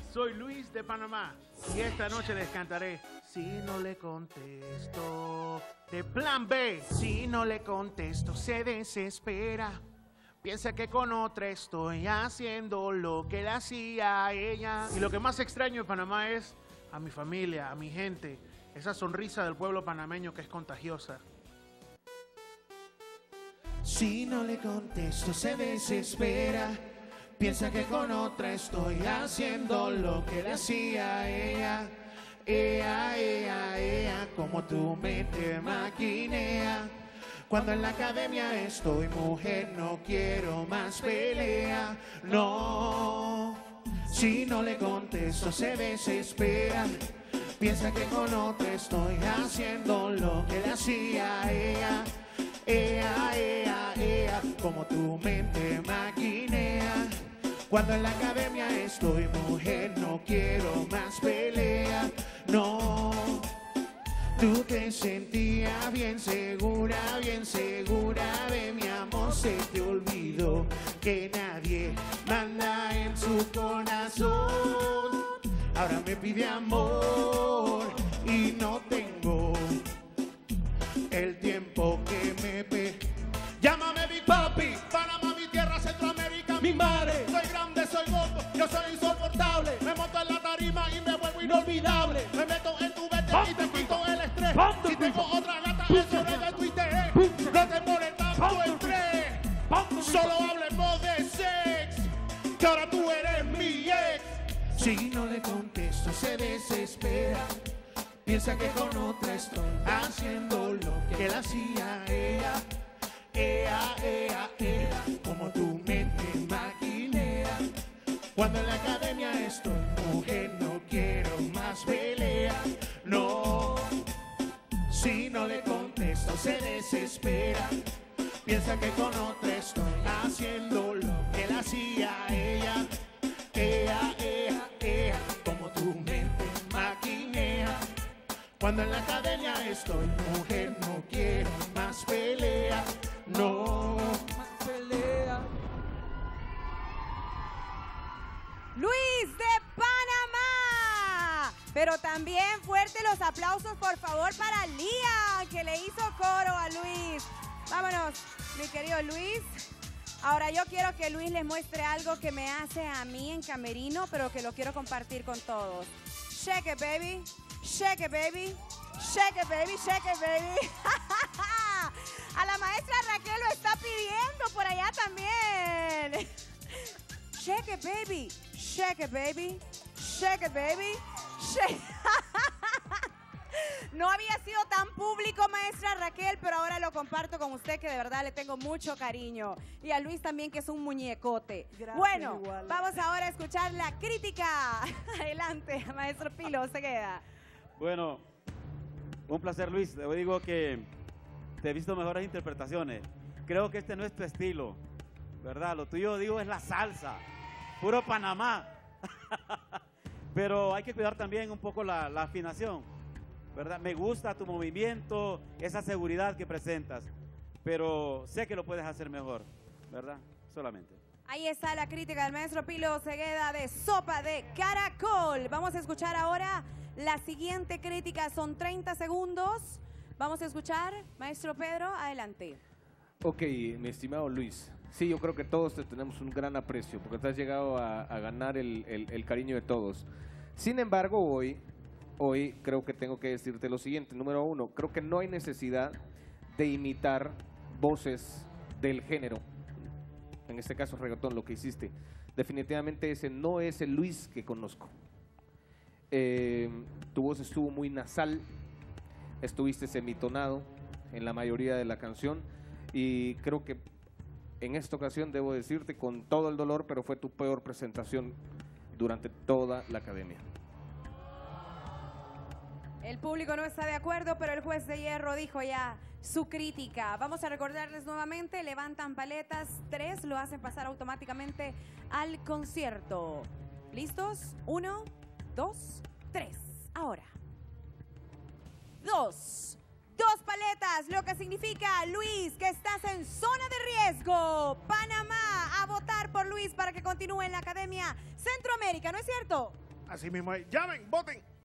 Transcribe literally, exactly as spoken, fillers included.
Soy Luis de Panamá y esta noche les cantaré Si no le contesto. De Plan B. Si no le contesto se desespera. Piensa que con otra estoy haciendo lo que le hacía a ella. Y lo que más extraño en Panamá es a mi familia, a mi gente. Esa sonrisa del pueblo panameño que es contagiosa. Si no le contesto se desespera. Piensa que con otra estoy haciendo lo que le hacía a ella. Ea, ea, ea, como tu mente maquinea. Cuando en la academia estoy, mujer, no quiero más pelea. No, si no le contesto se desespera. Piensa que con otra estoy haciendo lo que le hacía a ella. Ea, ea, ea, como tu mente maquinea. Cuando en la academia estoy, mujer, no quiero más pelea. No, tú te sentías bien segura, bien segura de mi amor. Se te olvidó que nadie manda en su corazón. Ahora me pide amor y no tengo el tiempo que me pe... Llámame Big Papi, Panamá, mi tierra, Centroamérica, mi madre. Soy grande, soy gordo, yo soy insoportable. Me monto en la tarima y me vuelvo inolvidable. Me meto en tu vete y te quito el estrés. Si tengo otra gata, eso no te tuiteé. No te pone tanto estrés. Solo hablemos de sex, que ahora tú eres mi ex. Si no le contesto se desespera. Piensa que con otra estoy haciendo lo que le hacía a ella. Ea, ea, ea, como tu mente maquinea. Cuando en la academia estoy, mujer, no quiero más pelea. No, si no le contesto se desespera. Piensa que con otra estoy haciendo lo que le hacía a ella. Ea, ea, ea, como tu mente maquinea. Cuando en la academia estoy, mujer, no quiero más pelea. No, más pelea. Luis de Panamá. Pero también fuerte los aplausos, por favor, para Lía, que le hizo coro a Luis. Vámonos, mi querido Luis. Ahora yo quiero que Luis les muestre algo que me hace a mí en camerino, pero que lo quiero compartir con todos. Shake it, baby. Shake it, baby. Shake it, baby. Shake it, baby. A la maestra Raquel lo está pidiendo por allá también. Shake it, baby. Shake it, baby. Shake it, baby. Shake. No había sido tan público, maestra Raquel, pero ahora lo comparto con usted, que de verdad le tengo mucho cariño. Y a Luis también, que es un muñecote. Gracias, bueno, igual. Vamos ahora a escuchar la crítica. Adelante, maestro Pilo Cegueda. Bueno, un placer, Luis. Te digo que te he visto mejores interpretaciones. Creo que este no es tu estilo, ¿verdad? Lo tuyo, digo, es la salsa. Puro Panamá. Pero hay que cuidar también un poco la, la afinación, ¿verdad? Me gusta tu movimiento, esa seguridad que presentas, pero sé que lo puedes hacer mejor, ¿verdad? Solamente. Ahí está la crítica del maestro Pilo Cegueda de Sopa de Caracol. Vamos a escuchar ahora la siguiente crítica, son treinta segundos. Vamos a escuchar, maestro Pedro, adelante. Ok, mi estimado Luis. Sí, yo creo que todos te tenemos un gran aprecio, porque te has llegado a, a ganar el, el, el cariño de todos. Sin embargo, hoy... Hoy creo que tengo que decirte lo siguiente. Número uno, creo que no hay necesidad de imitar voces del género. En este caso, reggaetón, lo que hiciste. Definitivamente ese no es el Luis que conozco. Eh, tu voz estuvo muy nasal, estuviste semitonado en la mayoría de la canción y creo que en esta ocasión debo decirte con todo el dolor, pero fue tu peor presentación durante toda la academia. El público no está de acuerdo, pero el juez de hierro dijo ya su crítica. Vamos a recordarles nuevamente, levantan paletas, tres lo hacen pasar automáticamente al concierto. ¿Listos? Uno, dos, tres. Ahora. Dos. Dos paletas, lo que significa, Luis, que estás en zona de riesgo. Panamá, a votar por Luis para que continúe en la Academia Centroamérica, ¿no es cierto? Así mismo es. Llamen, voten.